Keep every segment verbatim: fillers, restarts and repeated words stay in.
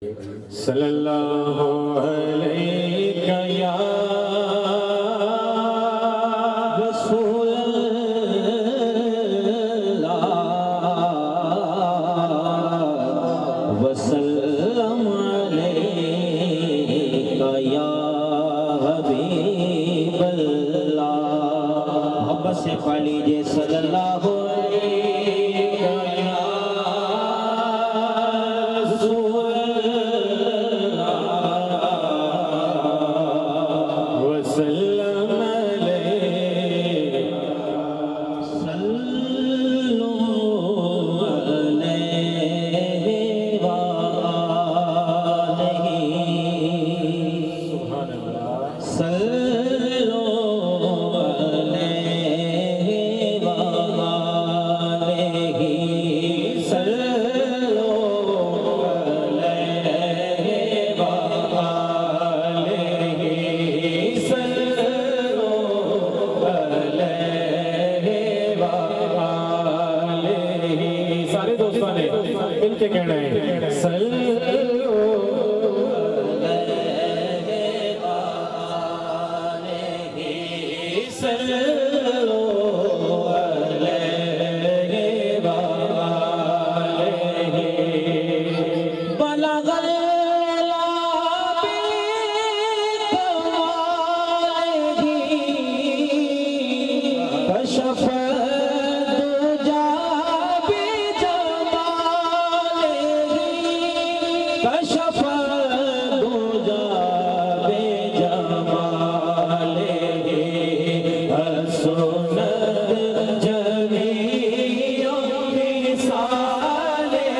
सल्लल्लाहु अलैका या रसूल अल्लाह वसल्लम अलैका या हबीब अल्लाह। मोहब्बत से पढ़ लीजिए सल्लल्लाहु अलैका या रसूल मिलके कहना है सल्लो अलैहि सल्लो अलैहि बलगल कशफ कशफ दूजा बेजमाले हसनत जमीओ मिसाले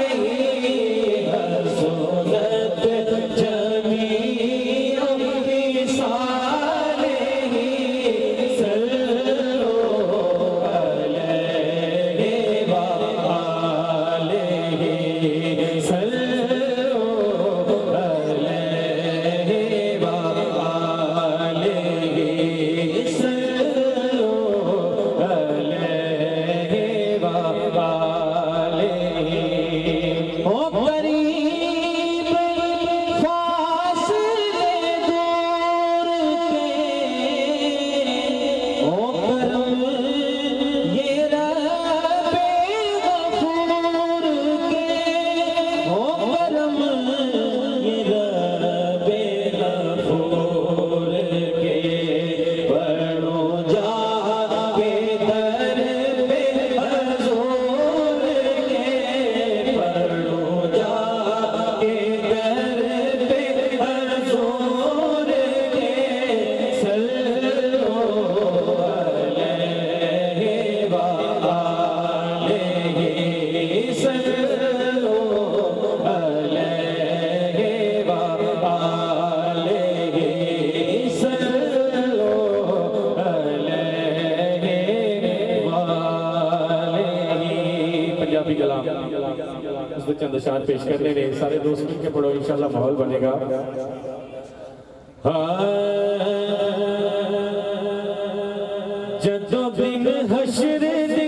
हसनत जमीओ मिसाले सल्लो अलैहि वालेहि सल्लो चंद शान पेश करने में सारे दोस्त मिलकर पढ़ो, इंशाल्लाह माहौल बनेगा। जदों दिन हश्र दे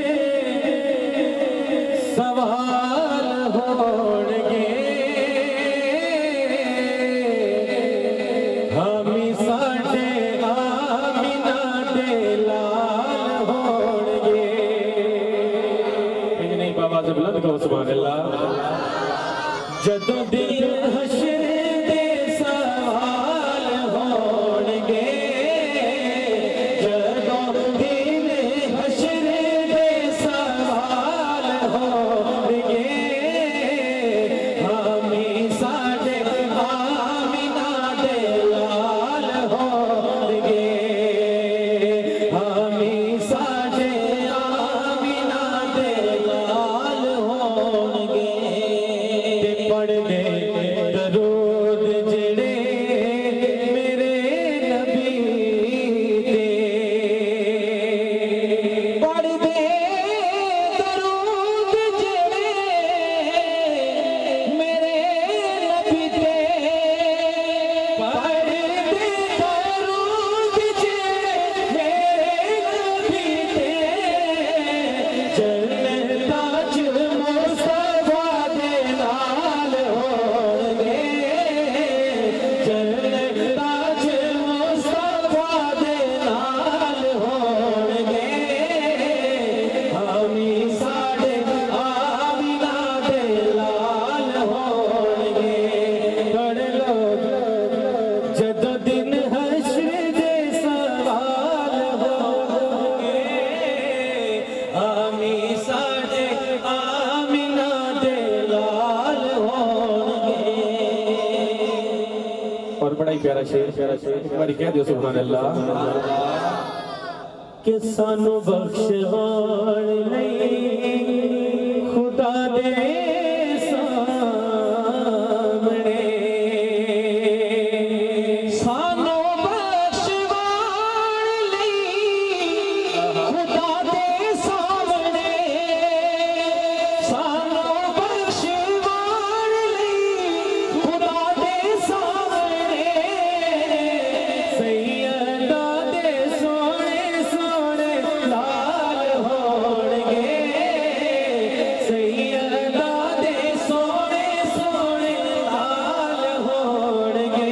सवाल होणगे हामी साडे आमिना दे लाल होणगे। नहीं बाबा से बुलंद कहो सुभान अल्लाह। जदों दिन हश्र दे सवाल होणगे और बड़ा ही प्यारा शेर प्यारा शेर एक बार कह दियो सुभान अल्लाह कि सानू बख्शवान नहीं खुदा दे सामने सानू बख्शवान नहीं खुदा दे सामने सानू बख्शवान नहीं खुदा दे सामने सैयदा दे सोने सोने लाल होणगे सैयदा दे सोने सोने लाल होणगे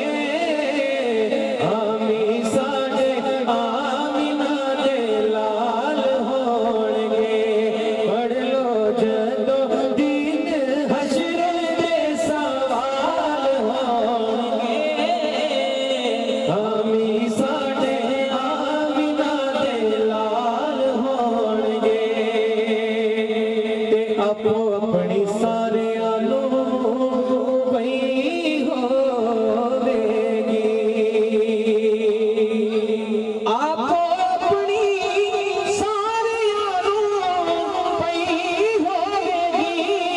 आमी साडे आमीना दे लाल होणगे पढ़ लो जदों दिन हश्र दे सवाल होणगे आमी साडे आमीना दे लाल होणगे ते आपो अपनी सारे आलू पई होवेगी आपो अपनी सारे आलू पई होवेगी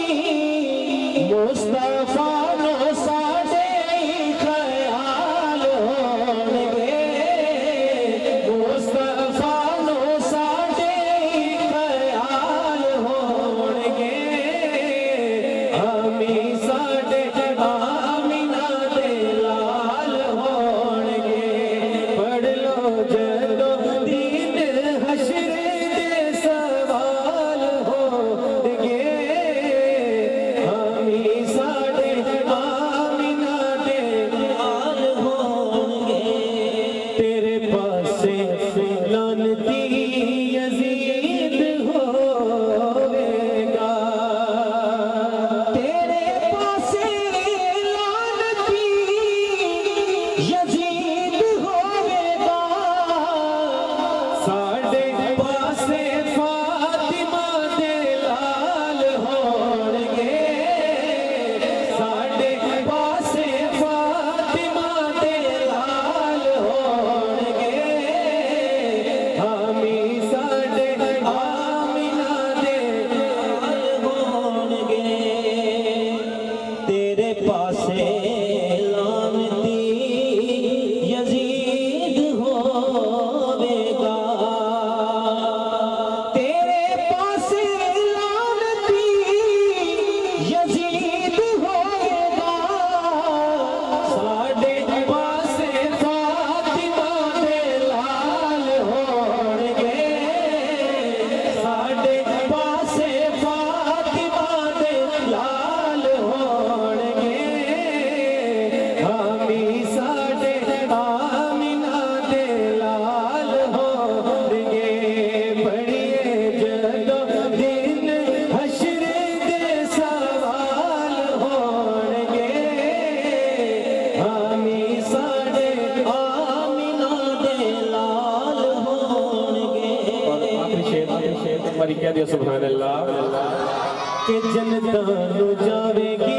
मुस्तफा नो साडे ख्याल होणगे मुस्तफा नो साडे ख्याल होणगे आमी साडे आमीना दे लाल होणगे पढ़ लो जदों दिन हश्र दे सवाल होणगे आमी साडे आमीना दे लाल होणगे तेरे पासे लानती यजीद होवेगा तेरे पासे लानती यजीद होवेगा साडे पासे फातिमा दे लाल होणगे साडे पासे फातिमा दे लाल होणगे आमी साडे आमीना दे लाल होणगे तेरे पासे लानती यजीद होवेगा तेरे पासे लानती यजीद होवेगा साडे पासे फातिमा दे लाल होणगे साडे पासे फातिमा दे लाल होणगे आमी साडे आमीना दे लाल होणगे पढ़िए जदों दिन हश्र दे सवाल होणगे आमी साडे आमीना दे लाल होणगे और आखिरी शेर आखिरी शेर एक बार कह दियो सुभान अल्लाह कि जन्नत नु जावेगी